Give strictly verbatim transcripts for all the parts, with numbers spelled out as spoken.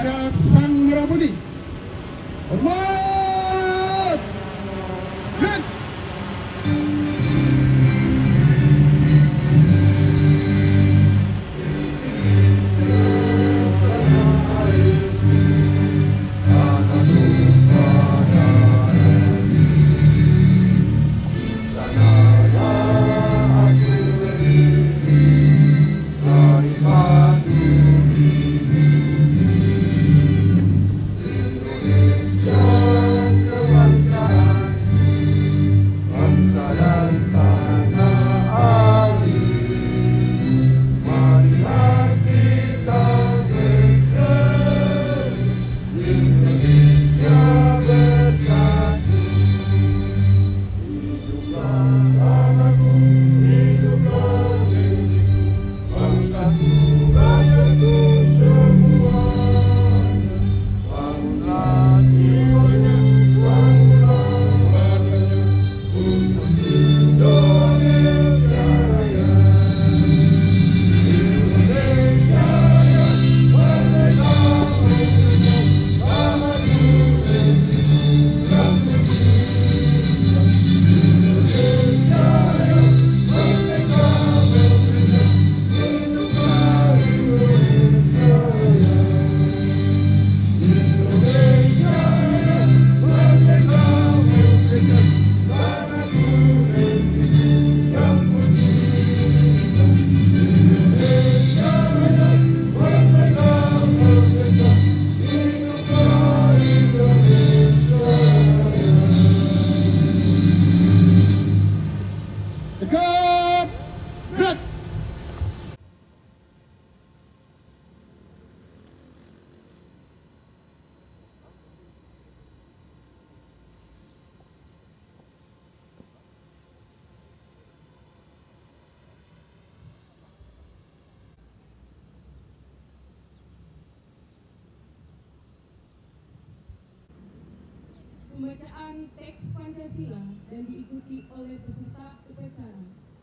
kepada Sang Merah Putih. Hormat! Gerak! Tegap! Gerak! Pembacaan teks Pancasila dan diikuti oleh peserta upacara.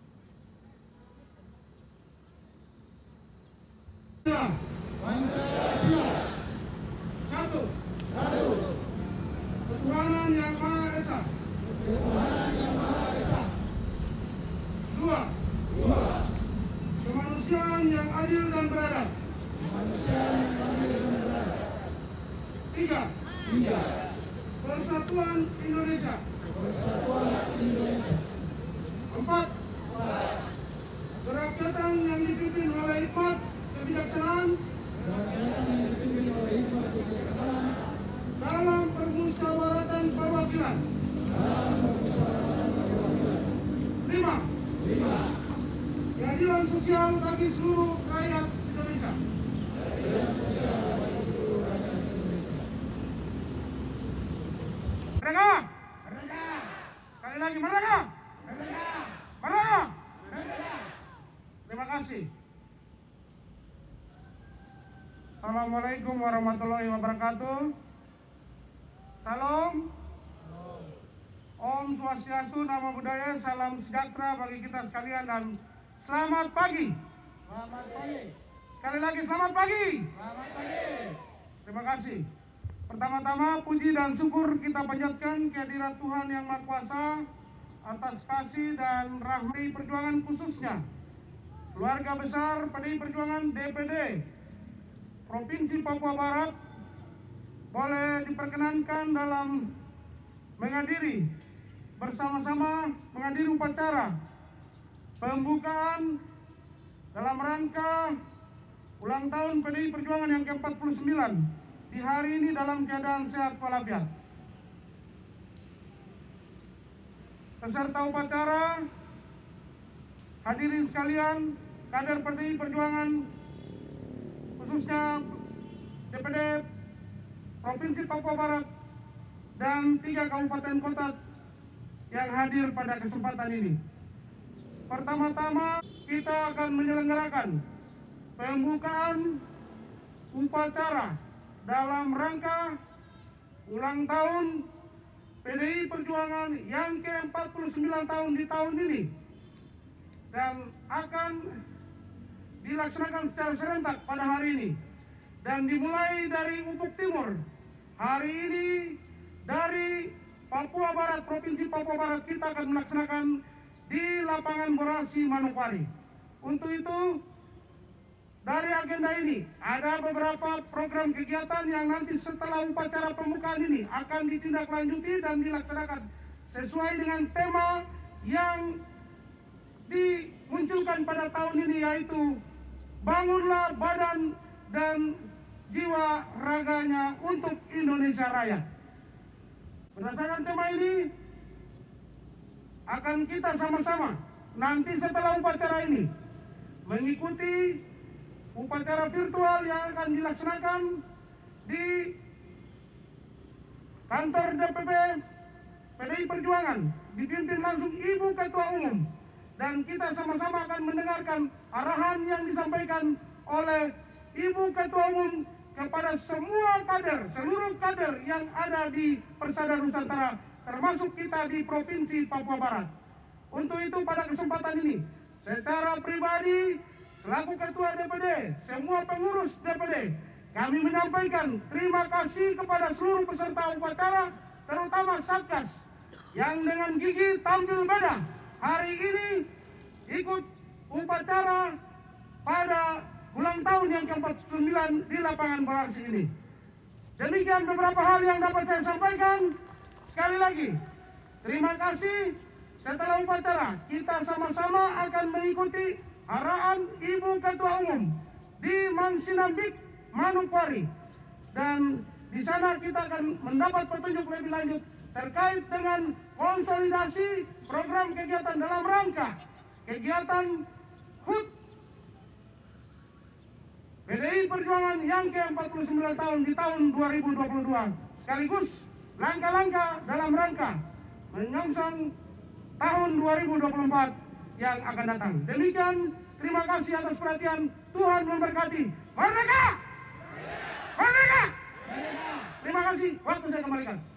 Pancasila. Satu. Satu. Ketuhanan Yang Maha Esa. Ketuhanan Yang Maha Esa. Dua. Dua. Kemanusiaan yang adil dan beradab. Kemanusiaan yang adil dan beradab. Tiga. Tiga. Persatuan Indonesia. Persatuan Indonesia. Empat. Empat. Kerakyatan yang dipimpin oleh hikmat, kebijaksanaan. Kerakyatan yang dipimpin oleh hikmat, kebijaksanaan. Dalam permusyawaratan perwakilan. Dalam permusyawaratan perwakilan. Lima. Lima. Keadilan sosial bagi seluruh rakyat Indonesia. Keadilan sosial bagi seluruh rakyat Indonesia. Merdeka! Merdeka! Sekali lagi merdeka! Merdeka! Merdeka! Merdeka! Terima kasih. Assalamualaikum warahmatullahi wabarakatuh. Salam. Om Swastiastu, Namo Buddhaya, salam sejahtera bagi kita sekalian dan selamat pagi. Selamat pagi. Sekali lagi selamat pagi. Selamat pagi. Terima kasih. Pertama-tama puji dan syukur kita panjatkan kehadirat Tuhan Yang Maha Kuasa atas kasih dan rahmat perjuangan khususnya keluarga besar P D I Perjuangan D P D Provinsi Papua Barat boleh diperkenankan dalam menghadiri bersama-sama menghadiri upacara pembukaan dalam rangka ulang tahun P D I Perjuangan yang ke empat puluh sembilan di hari ini dalam keadaan sehat walafiat. Peserta upacara, hadirin sekalian, kader P D I Perjuangan khususnya D P D Provinsi Papua Barat dan tiga kabupaten kota yang hadir pada kesempatan ini. Pertama-tama kita akan menyelenggarakan pembukaan upacara dalam rangka ulang tahun P D I Perjuangan yang ke empat puluh sembilan tahun di tahun ini dan akan dilaksanakan secara serentak pada hari ini dan dimulai dari Ubuk Timur. Hari ini dari Papua Barat, Provinsi Papua Barat, kita akan melaksanakan di lapangan Borasi Manokwari. Untuk itu, dari agenda ini ada beberapa program kegiatan yang nanti setelah upacara pembukaan ini akan ditindaklanjuti dan dilaksanakan sesuai dengan tema yang dimunculkan pada tahun ini, yaitu bangunlah badan dan jiwa raganya untuk Indonesia Raya. Berdasarkan tema ini akan kita sama-sama nanti setelah upacara ini mengikuti upacara virtual yang akan dilaksanakan di kantor D P P P D I Perjuangan, dipimpin langsung Ibu Ketua Umum, dan kita sama-sama akan mendengarkan arahan yang disampaikan oleh Ibu Ketua Umum kepada semua kader, seluruh kader yang ada di Persada Nusantara, termasuk kita di Provinsi Papua Barat. Untuk itu pada kesempatan ini, secara pribadi, selaku Ketua D P D, semua pengurus D P D, kami menyampaikan terima kasih kepada seluruh peserta upacara, terutama Satgas, yang dengan gigih tampil pada hari ini ikut upacara pada ulang tahun yang ke empat puluh sembilan di lapangan Borasi ini. Demikian beberapa hal yang dapat saya sampaikan. Sekali lagi, terima kasih. Setelah upacara, kita sama-sama akan mengikuti arahan Ibu Ketua Umum di Mansinambik, Manokwari. Dan di sana kita akan mendapat petunjuk lebih lanjut terkait dengan konsolidasi program kegiatan dalam rangka kegiatan H U T P D I Perjuangan yang ke empat puluh sembilan tahun di tahun dua ribu dua puluh dua, sekaligus langkah-langkah dalam rangka menyongsong tahun dua ribu dua puluh empat yang akan datang. Demikian, terima kasih atas perhatian. Tuhan memberkati. Merdeka! Merdeka! Terima kasih. Waktu saya kembalikan.